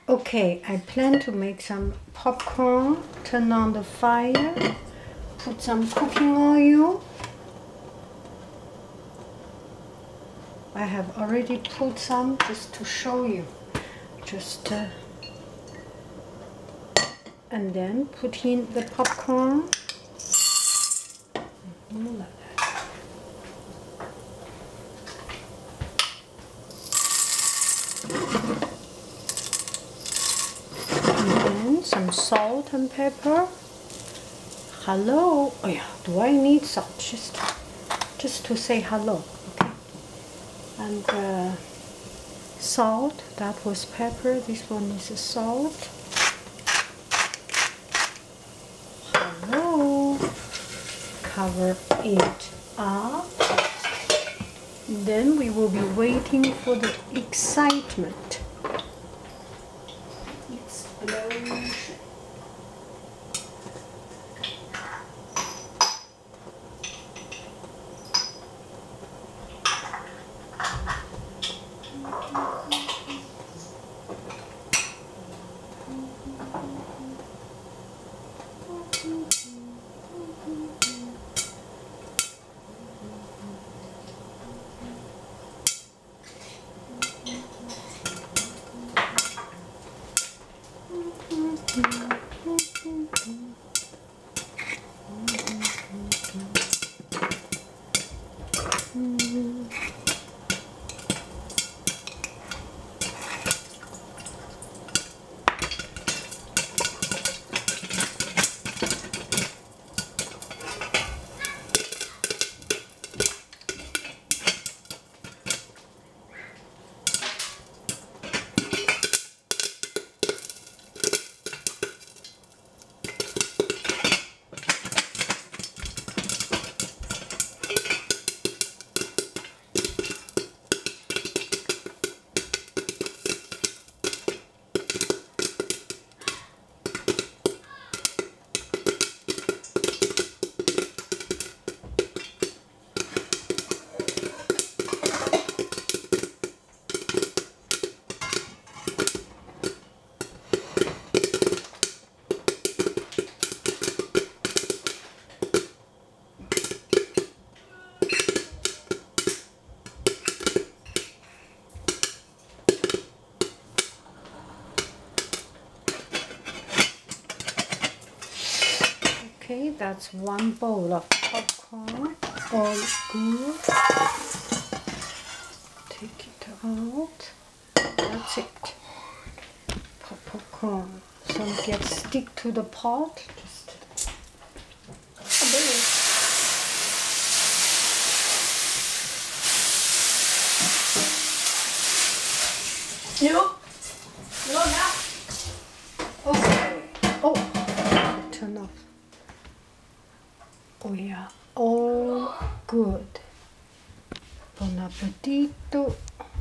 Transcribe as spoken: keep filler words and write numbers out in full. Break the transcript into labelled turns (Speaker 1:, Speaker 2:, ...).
Speaker 1: Okay, I plan to make some popcorn. Turn on the fire. Put some cooking oil. I have already put some just to show you. Just uh, and then put in the popcorn. Mm-hmm, like that. And then some salt and pepper. Hello. Oh yeah, do I need salt? Just, just to say hello. Okay. And uh, salt. That was pepper. This one is salt. Hello. Cover it up. Then we will be waiting for the excitement. Explosion. Okay, that's one bowl of popcorn, all good. Take it out. That's it. Popcorn. So it gets stick to the pot. Just a bit.
Speaker 2: No. No, now.
Speaker 1: Okay. Oh, turn off. Oh yeah, all good. Buon appetito.